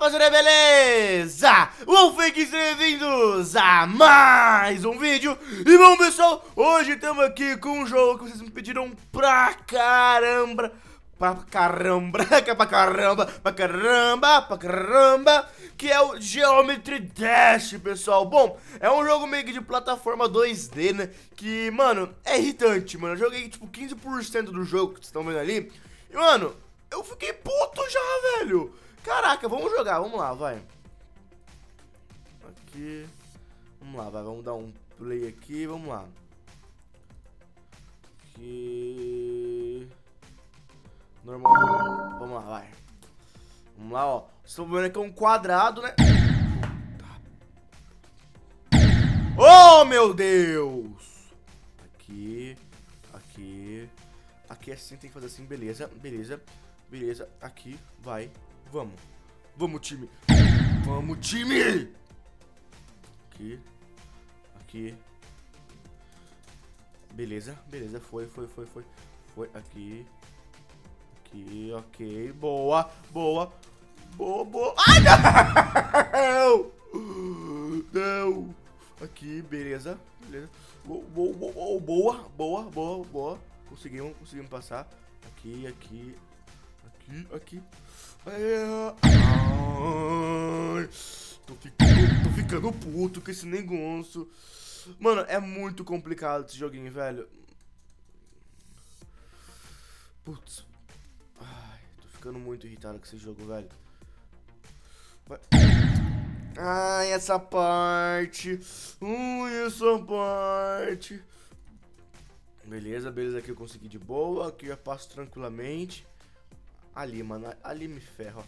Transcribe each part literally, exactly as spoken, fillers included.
rapaziada, beleza? Wolfenks, bem-vindos a mais um vídeo. E bom, pessoal, hoje estamos aqui com um jogo que vocês me pediram pra caramba. Pra caramba, pra caramba, pra caramba, pra caramba, que é o Geometry Dash, pessoal. Bom, é um jogo meio que de plataforma dois D, né? Que, mano, é irritante, mano. Eu joguei, tipo, quinze por cento do jogo que vocês estão vendo ali. E, mano, eu fiquei puto já, velho. Caraca, vamos jogar, vamos lá, vai. Aqui. Vamos lá, vai, vamos dar um play aqui, vamos lá. Aqui. Normal. Vamos lá, vai. Vamos lá, ó. Vocês estão vendo que é um quadrado, né? Oh, meu Deus! Aqui. Aqui. Aqui assim, tem que fazer assim, beleza, beleza. Beleza, aqui, vai. Vamos. Vamos, time. Vamos, time! Aqui. Aqui. Beleza, beleza. Foi, foi, foi, foi. Foi, aqui. Aqui, ok. Boa, boa. Boa, boa. Ai, não! Não. Aqui, beleza. Beleza. Boa, boa, boa, boa, boa, boa. Conseguimos, conseguimos passar. Aqui, aqui. Aqui, aqui. Ai, tô, ficando, tô ficando puto com esse negócio. Mano, é muito complicado esse joguinho, velho. Putz. Ai, tô ficando muito irritado com esse jogo, velho. Vai. Ai, essa parte. Ui, essa parte. Beleza, beleza, aqui eu consegui de boa. Aqui eu já passo tranquilamente. Ali, mano, ali me ferra, ó.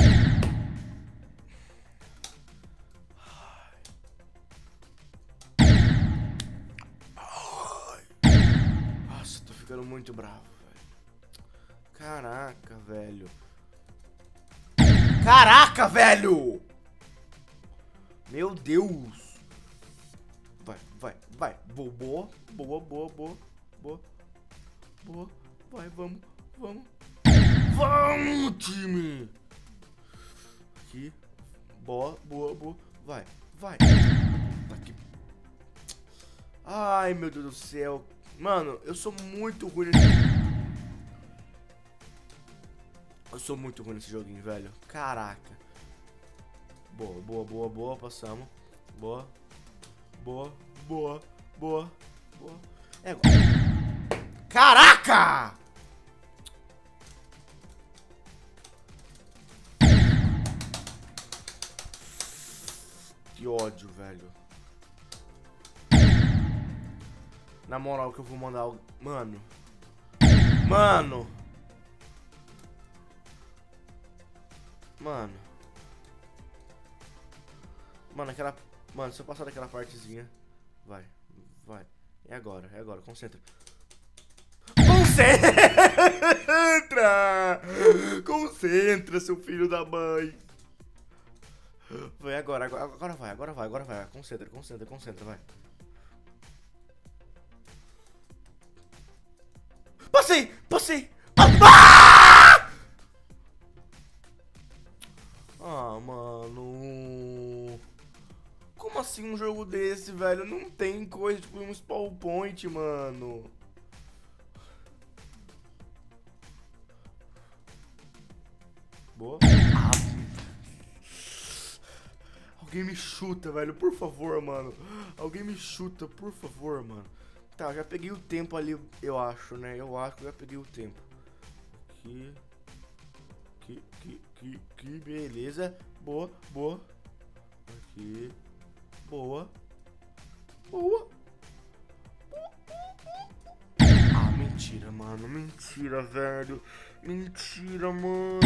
Nossa, tô ficando muito bravo, velho. Caraca, velho. Caraca, velho! Meu Deus! Vai, vai, vai. Boa, boa, boa, boa, boa, boa. Boa, vai, vamos, vamos. Vamos, time! Aqui. Boa, boa, boa. Vai, vai. Aqui. Ai, meu Deus do céu. Mano, eu sou muito ruim nesse... Eu sou muito ruim nesse joguinho, velho. Caraca. Boa, boa, boa, boa. Passamos. Boa. Boa, boa, boa, boa. É agora. Caraca! Que ódio, velho. Na moral que eu vou mandar o... Mano. Mano. Mano. Mano, aquela... Mano, se eu passar daquela partezinha... Vai, vai. É agora, é agora, concentra. Concentra! Concentra, seu filho da mãe. Vai agora, agora, agora vai, agora vai, agora vai. Concentra, concentra, concentra, vai. Passei, passei. Ah, ah, mano. Como assim um jogo desse, velho? Não tem coisa, tipo um spawn point, mano. Boa. Ah. Alguém me chuta, velho, por favor, mano. Alguém me chuta, por favor, mano. Tá, já peguei o tempo ali, eu acho, né? Eu acho que eu já peguei o tempo. Aqui. Aqui, aqui, aqui, aqui, beleza. Boa, boa. Aqui. Boa. Boa. Ah, mentira, mano. Mentira, velho. Mentira, mano.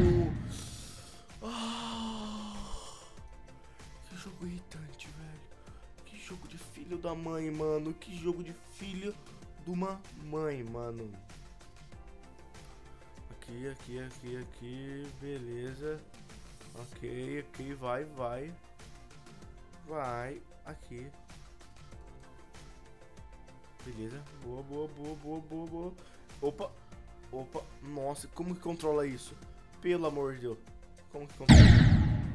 Ah, que jogo irritante, velho. Que jogo de filho da mãe, mano. Que jogo de filho de uma mãe, mano. Aqui, aqui, aqui, aqui. Beleza. Ok, aqui, vai, vai. Vai, aqui. Beleza. Boa, boa, boa, boa, boa, boa. Opa, opa. Nossa, como que controla isso? Pelo amor de Deus. Como que controla?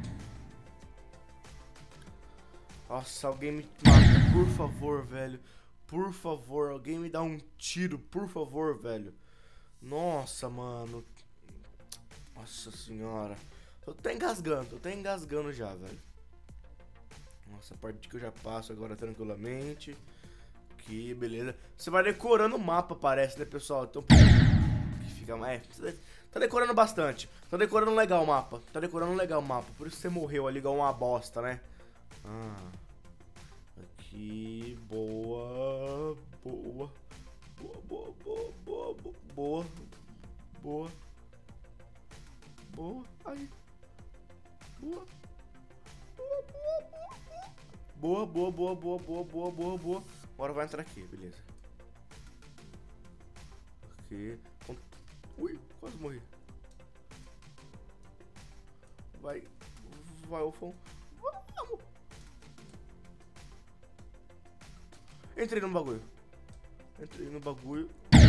Nossa, alguém me mata, por favor, velho. Por favor, alguém me dá um tiro, por favor, velho. Nossa, mano. Nossa senhora. Tô até engasgando, tô até engasgando já, velho. Nossa, a parte que eu já passo agora tranquilamente. Aqui, beleza. Você vai decorando o mapa, parece, né, pessoal? Então, que fica mais... Tá decorando bastante. Tá decorando legal o mapa. Tá decorando legal o mapa. Por isso você morreu ali igual uma bosta, né? Ah. Aqui, boa. Boa. Boa, boa, boa, boa, boa. Boa. Boa. Aí. Boa. Boa, boa, boa, boa, boa, boa, boa, boa. Agora vai entrar aqui, beleza. Aqui. Ui, quase morri. Vai. Vai, Ufão. Vamos. Entrei no bagulho. Entrei no bagulho.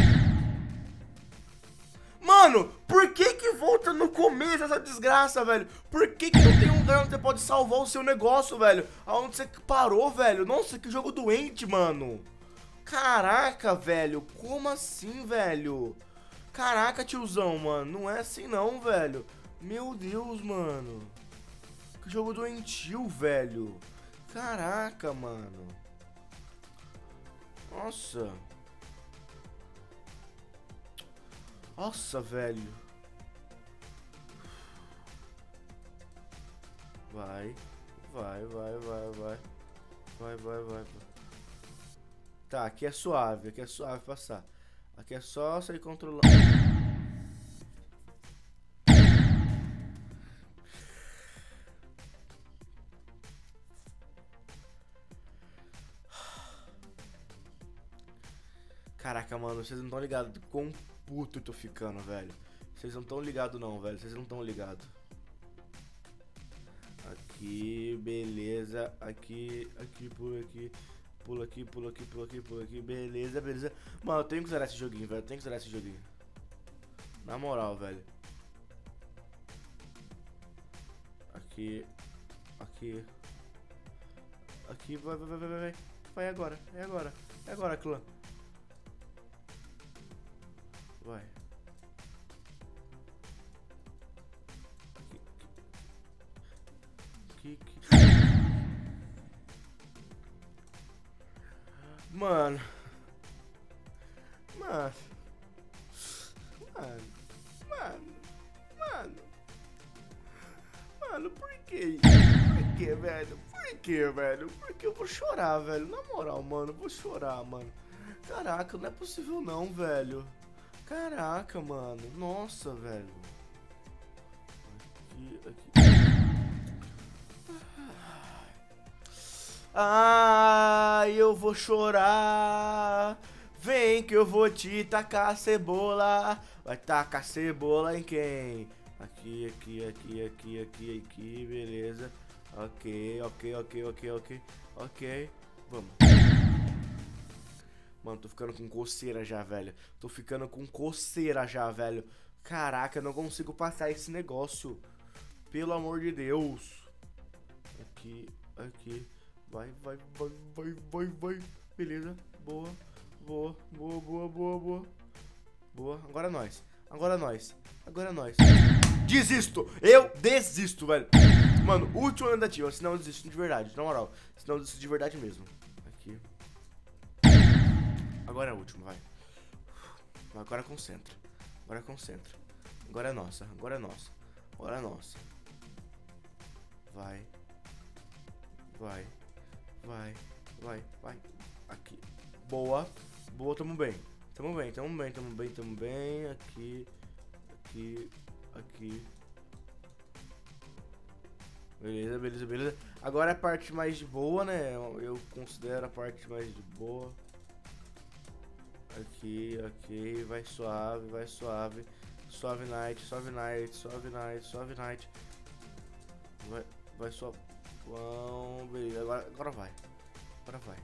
Mano, por que que volta no começo essa desgraça, velho? Por que que não tem um lugar onde você pode salvar o seu negócio, velho? Aonde você parou, velho? Nossa, que jogo doente, mano. Caraca, velho. Como assim, velho? Caraca, tiozão, mano. Não é assim não, velho. Meu Deus, mano. Que jogo doentio, velho. Caraca, mano. Nossa. Nossa, velho. Vai. Vai, vai, vai, vai. Vai, vai, vai. Tá, aqui é suave. Aqui é suave passar. Aqui é só sair controlando. Caraca, mano, vocês não estão ligados do quão puto eu tô ficando, velho. Vocês não estão ligados não, velho. Vocês não estão ligados. Aqui, beleza. Aqui, aqui, pula aqui. Pula aqui, pula aqui, pula aqui, pula aqui. Beleza, beleza. Mano, eu tenho que zerar esse joguinho, velho. Eu tenho que zerar esse joguinho. Na moral, velho. Aqui. Aqui. Aqui, vai, vai, vai, vai, vai. Vai agora, é agora. É agora, clã. Vai. Aqui, aqui. Aqui, aqui. Mano. Mano. Mano. Mano. Mano. Mano, por que? Por que, velho? Por que, velho? Porque eu vou chorar, velho. Na moral, mano, eu vou chorar, mano. Caraca, não é possível não, velho. Caraca, mano. Nossa, velho. Aqui, aqui. Ai, eu vou chorar. Vem que eu vou te tacar cebola. Vai tacar cebola em quem? Aqui, aqui, aqui, aqui, aqui, aqui, beleza. Ok, ok, ok, ok, ok. Ok, vamos. Mano, tô ficando com coceira já, velho. Tô ficando com coceira já, velho. Caraca, eu não consigo passar esse negócio. Pelo amor de Deus. Aqui, aqui. Vai, vai, vai, vai, vai, vai. Beleza, boa. Boa, boa, boa, boa, boa. Boa, agora nós. Agora nós. Agora nós. Desisto. Eu desisto, velho. Mano, última tentativa. Senão eu desisto de verdade, na moral. Senão eu desisto de verdade mesmo. Aqui. Agora é o último, vai. Agora concentra. Agora concentra. Agora é nossa. Agora é nossa. Agora é nossa. Vai. Vai. Vai. Vai. Vai. Aqui. Boa. Boa, tamo bem. Tamo bem, tamo bem, tamo bem, tamo bem. Aqui. Aqui. Aqui. Beleza, beleza, beleza. Agora é a parte mais de boa, né? Eu considero a parte mais de boa. Aqui, aqui, vai suave, vai suave. Suave night, suave night, suave night, suave night. Vai, vai suave. Bom, beleza, agora, agora vai. Agora vai.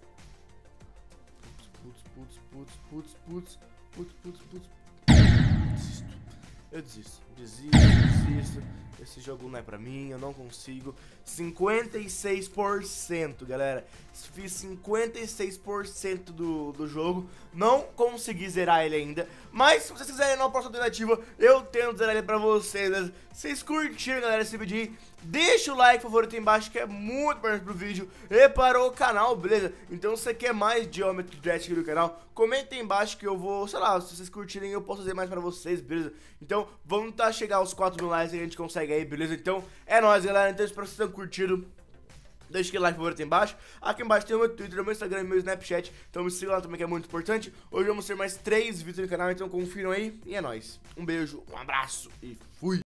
Putz, putz, putz, putz, putz, putz, putz, putz. Desisto. Eu desisto, desisto, desisto. Esse jogo não é pra mim, eu não consigo. Cinquenta e seis por cento, galera. Fiz cinquenta e seis por cento do, do jogo. Não consegui zerar ele ainda. Mas se vocês quiserem na próxima alternativa, eu tento zerar ele pra vocês, né? Vocês curtiram, galera, esse vídeo aí? Deixa o like favorito aí embaixo, que é muito importante pro vídeo e para o canal, beleza? Então se você quer mais Geometry Dash aqui no canal, comenta aí embaixo que eu vou, sei lá, se vocês curtirem eu posso fazer mais pra vocês, beleza? Então vamos tentar chegar aos quatro mil likes que a gente consegue aí, beleza? Então é nóis, galera, então espero que vocês tenham curtido. Deixa aquele like favorito aí embaixo. Aqui embaixo tem o meu Twitter, o meu Instagram e o meu Snapchat. Então me sigam lá também, que é muito importante. Hoje vamos ter mais três vídeos no canal, então confiram aí. E é nóis. Um beijo, um abraço e fui!